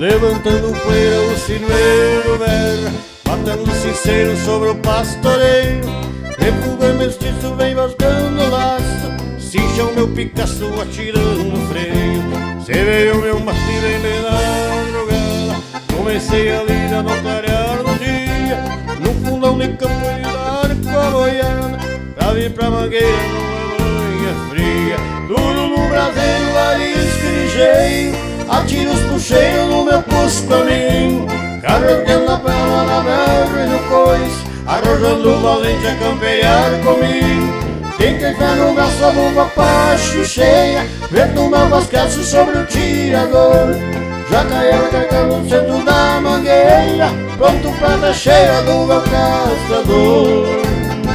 Levantando poeira o sinueiro berra, matando sincero sobre o pastoreio. Refugando mestiço vem vascando o laço, cincha o meu Picasso atirando o freio. Cê veio meu mastio bem na madrugada, comecei a lida no clarear do dia, no fundão de campo de arco a boiada, pra vir pra Mangueira numa manhã fria. Tudo no braseiro, arisco e ligeiro, atiro os puxeiros no meu posto caminho, carregando a pela na verga e no coice, arrojando o valente a campear comigo. Quem tem fé no braço, a luva pacho cheia, vento o meu basquete sobre o tirador. Já caiu carregando no centro da mangueira, pronto pra dar cheia do meu caçador.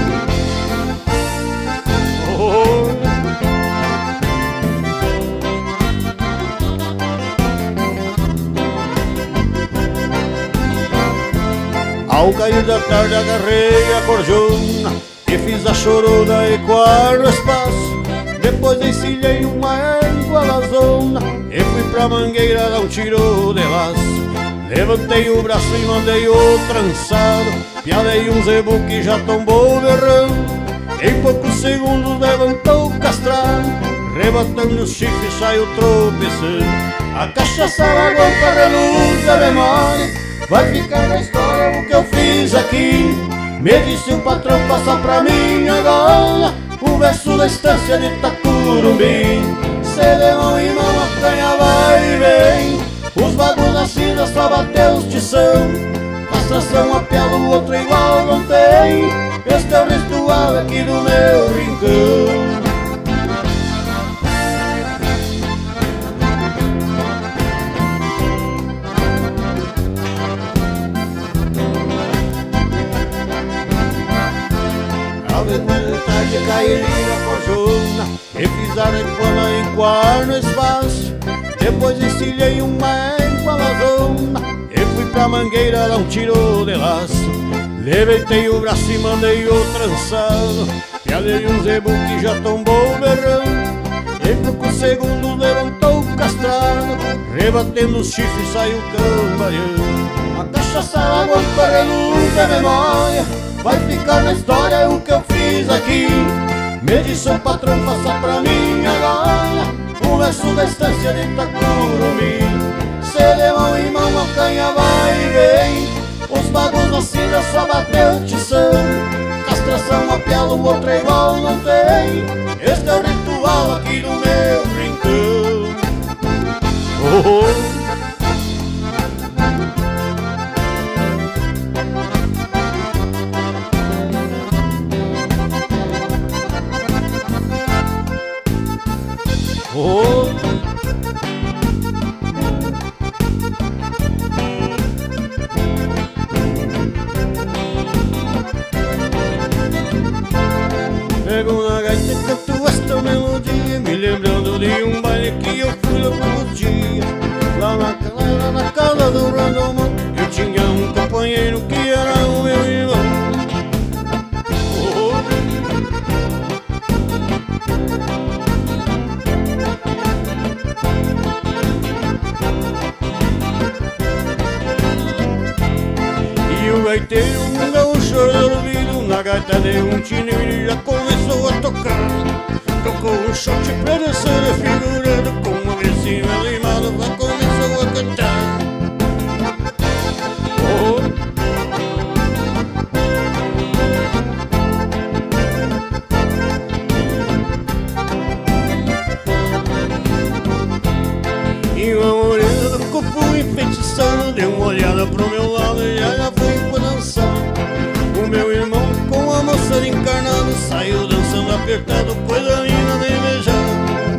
Ao cair da tarde agarrei a corjona e fiz a chorona ecoar no espaço. Depois encilhei uma égua na zona e fui pra Mangueira dar um tiro de laço. Levantei o braço e mandei o trançado, pialei um zebu que já tombou berrando. Em poucos segundos levantou o castrado, rebatando os chifres saiu tropeçando. A cachaça aguenta reluz a memória, vai ficar na história o que eu fiz aqui. Me disse o patrão, passa pra mim agora o verso da estância de Itacurumbi. Cê de mão em mão a canha vai e vem, os bagos da cinza só bateu os tição. Castração a piada, o outro igual não tem, este é o ritual aqui do meu rincão. De cair na corjona e fiz a recuana em coar no espaço. Depois encilhei uma égua na zona e fui pra Mangueira dar um tiro de laço. Levantei o braço e mandei o trançado, pialei um zebu que já tombou berrando. Em poucos segundos levantou o castrado, rebatendo os chifres saiu cambaleando. A cachaça aguenta reluz a memória, vai ficar na história o que eu fiz aqui. Me disse o patrão, faça pra mim agora o verso da estância de Itacurumbi. Cê de mão em mão a canha vai e vem, os bagos da cinza só bateu tição. Castração a piala, o outro é igual não tem, este é o ritual aqui do meu rincão. Oh. Oh. Pego na gaita e canto esta melodia, me lembrando de um baile que eu fui lá por dia. Lá na casa do Randomão eu tinha um companheiro que era o meu irmão. O gaiteiro, um gaúcho ouvido, na gaita deu um tino e já começou a tocar. Tocou um shot pra descer a figurando, com uma versível limada, já começou a cantar. Oh. E uma morena do corpo enfeitiçando deu uma olhada pro meu lado e já foi pra dançar. O meu irmão com a moça encarnada saiu dançando apertado, coisa linda de beijar.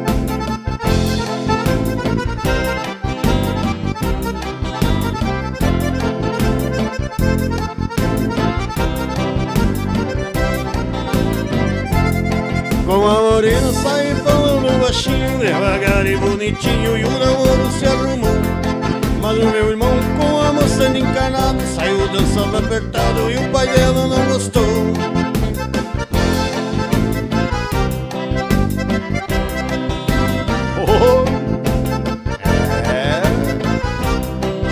Com a morena sai falando baixinho, devagar e bonitinho, e o namoro se arrumou. Mas o meu irmão com a moça encarnada saiu dançando apertado e o pai dela não gostou. Oh, é.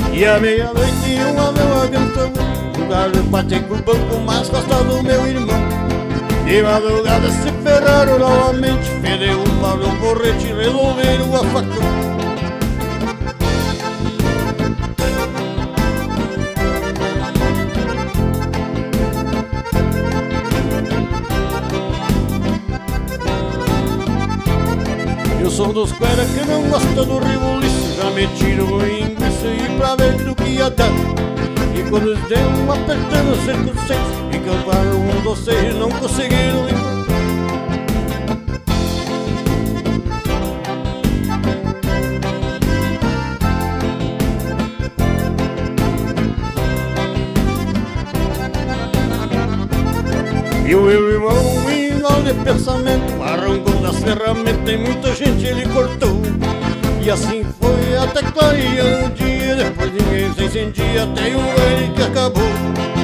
E à meia-noite uma meu avião, um galho batei com o banco mais costas do meu irmão. De madrugada se ferraram novamente, fedeu um pau no porrete e resolveram a facão. Eu sou dos caras que não gosta do rebuliço, já metiram em linguiça e pra ver do que ia dar. E quando eles deram apertando cerca de 6, encamparam um dos 6 e não conseguiram ir. E o meu irmão, igual de pensamento, arrancou das ferramentas e muita gente ele cortou. E assim foi até clareando o dia, depois ninguém se entendia, até o ele que acabou.